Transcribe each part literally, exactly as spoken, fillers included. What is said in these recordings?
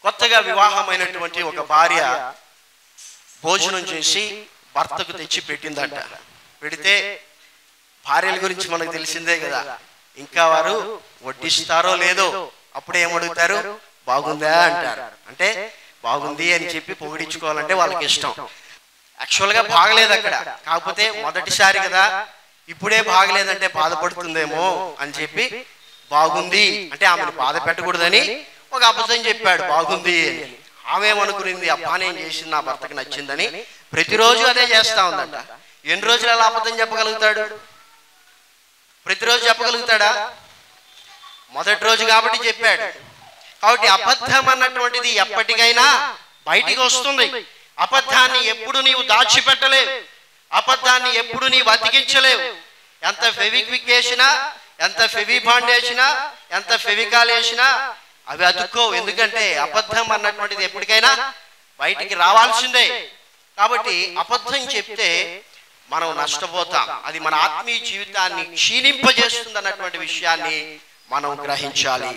కొత్తగా వివాహమైనటువంటి ఒక భార్య భోజనం చేసి భర్తకు తెచ్చి పెట్టిందంట. పెడితే భార్యల గురించి మనకు తెలిసిందే కదా, ఇంకా వారు వడ్డిస్తారో లేదో అప్పుడే ఏమడుగుతారు, బాగుందా అంటారు. అంటే బాగుంది అని చెప్పి పొగిడించుకోవాలంటే వాళ్ళకి ఇష్టం. యాక్చువల్గా బాగలేదు అక్కడ, కాకపోతే మొదటిసారి కదా, ఇప్పుడే బాగలేదంటే బాధపడుతుందేమో అని చెప్పి బాగుంది అంటే ఆమెను బాధ పెట్టకూడదని ఒక అబద్ధం చెప్పాడు, బాగుంది అని. ఆమె ఏమనుకునింది, అబ్బానేం చేసింది నా భర్తకు నచ్చిందని. ప్రతిరోజు అదే చేస్తా ఉందంట. ఎన్ని రోజులు అలా అబద్ధం చెప్పగలుగుతాడు? ప్రతిరోజు చెప్పగలుగుతాడా? మొదటి రోజు కాబట్టి చెప్పాడు. కాబట్టి అబద్ధం అన్నటువంటిది ఎప్పటికైనా బయటికి వస్తుంది. అబద్ధాన్ని ఎప్పుడు నీవు దాచిపెట్టలేవు, అబద్ధాన్ని ఎప్పుడు నీవు అతికించలేవు. ఎంత ఫెవిక్విక్ వేసినా, ఎంత ఫెవి బాండ్ వేసినా, ఎంత ఫెవికాల్ వేసినా అవి అతుక్కో. ఎందుకంటే అబద్ధం అన్నటువంటిది ఎప్పటికైనా బయటికి రావాల్సిందే. కాబట్టి అబద్ధం చెప్తే మనం నష్టపోతాం, అది మన ఆత్మీయ జీవితాన్ని క్షీణింపజేస్తుంది అన్నటువంటి విషయాన్ని మనం గ్రహించాలి.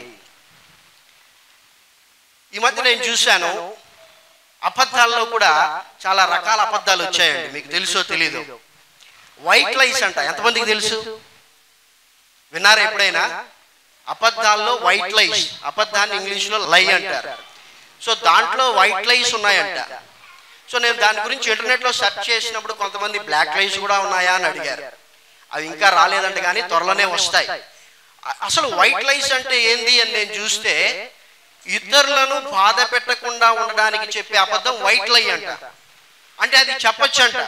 ఈ మధ్య నేను చూశాను, అబద్ధాల్లో కూడా చాలా రకాల అబద్ధాలు వచ్చాయండి. మీకు తెలుసో తెలీదు, వైట్ లైస్ అంట. ఎంతమందికి తెలుసు? విన్నారా ఎప్పుడైనా? అబద్ధాల్లో వైట్ లైస్, అబద్ధాన్ని ఇంగ్లీష్లో లై అంటారు. సో దాంట్లో వైట్ లైస్ ఉన్నాయంట. సో నేను దాని గురించి ఇంటర్నెట్లో సెర్చ్ చేసినప్పుడు కొంతమంది బ్లాక్ లైస్ కూడా ఉన్నాయా అని అడిగారు. అవి ఇంకా రాలేదంట, కానీ త్వరలోనే వస్తాయి. అసలు వైట్ లైస్ అంటే ఏంది అని నేను చూస్తే, ఇతరులను బాధ పెట్టకుండా ఉండడానికి చెప్పే అబద్ధం వైట్ లై అంట. అంటే అది చెప్పచ్చు అంట.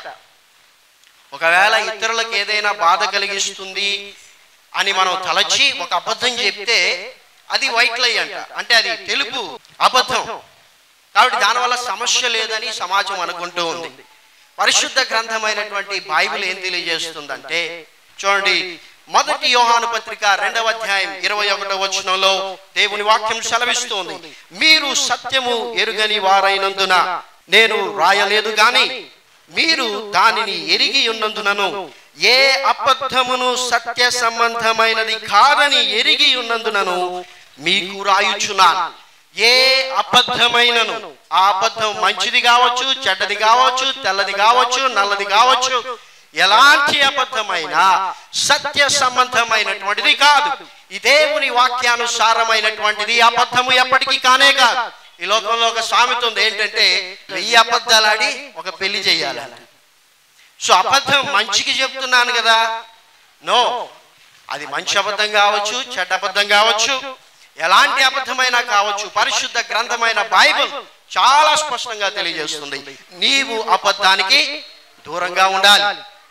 ఒకవేళ ఇతరులకు ఏదైనా బాధ కలిగిస్తుంది అని మనం తలచి ఒక అబద్ధం చెప్తే అది వైట్ లై అంట. అంటే అది తెలుపు అబద్ధం. కాబట్టి దానివల్ల సమస్య లేదని సమాజం అనుకుంటూ ఉంది. పరిశుద్ధ గ్రంథమైనటువంటి బైబిల్ ఏం తెలియజేస్తుందంటే, చూడండి, మొదటి యోహాను పత్రిక రెండవ అధ్యాయం ఇరవై ఒకటో వచనంలో దేవుని వాక్యం సెలవిస్తోంది, మీరు సత్యము ఎరుగని వారైనందున నేను రాయలేదు గాని మీరు దానిని ఎరిగి ఉన్నందునను, ఏ అబద్ధమును సత్య సంబంధమైనది కాదని ఎరిగి ఉన్నందునను మీకు రాయుచున్నాను. ఏ అబద్ధమైనను, ఆ అబద్ధం మంచిది కావచ్చు, చెడ్డది కావచ్చు, తెల్లది కావచ్చు, నల్లది కావచ్చు, ఎలాంటి అబద్ధమైనా సత్య సంబంధమైనటువంటిది కాదు. ఈ దేవుని వాక్యానుసారమైనటువంటిది. అబద్ధము ఎప్పటికీ కానే కాదు. ఈ లోకంలో ఒక సామెత ఉంది, ఏంటంటే వెయ్యి అబద్ధాలు ఆడి ఒక పెళ్లి చేయాలి. సో అబద్ధం మంచికి చెప్తున్నాను కదా, నో, అది మంచి అబద్ధం కావచ్చు, చెడ్డ అబద్ధం కావచ్చు, ఎలాంటి అబద్ధమైనా కావచ్చు. పరిశుద్ధ గ్రంథమైన బైబిల్ చాలా స్పష్టంగా తెలియజేస్తుంది, నీవు అబద్ధానికి దూరంగా ఉండాలి.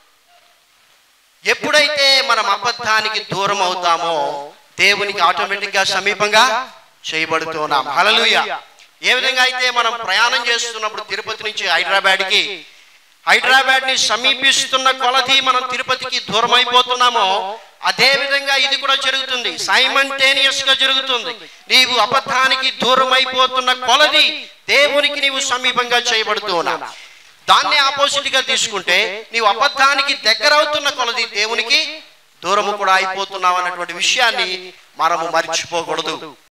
ఎప్పుడైతే మనం అబద్ధానికి దూరం అవుతామో దేవునికి ఆటోమేటిక్ గా సమీపంగా చేయబడుతున్నాం. హల్లెలూయా. ఏ విధంగా అయితే మనం ప్రయాణం చేస్తున్నప్పుడు తిరుపతి నుంచి హైదరాబాద్కి, హైదరాబాద్ ని సమీపిస్తున్న కొలది మనం తిరుపతికి దూరం అయిపోతున్నామో, అదే విధంగా ఇది కూడా జరుగుతుంది, సైమల్టేనియస్ గా జరుగుతుంది. నీవు అబద్ధానికి దూరం అయిపోతున్న కొలది దేవునికి నీవు సమీపంగా చేయబడుతున్నావు. దాన్ని ఆపోజిట్ గా తీసుకుంటే, నీవు అబద్ధానికి దగ్గర అవుతున్న కొలది దేవునికి దూరము కూడా అయిపోతున్నావు అన్నటువంటి విషయాన్ని మనము మర్చిపోకూడదు.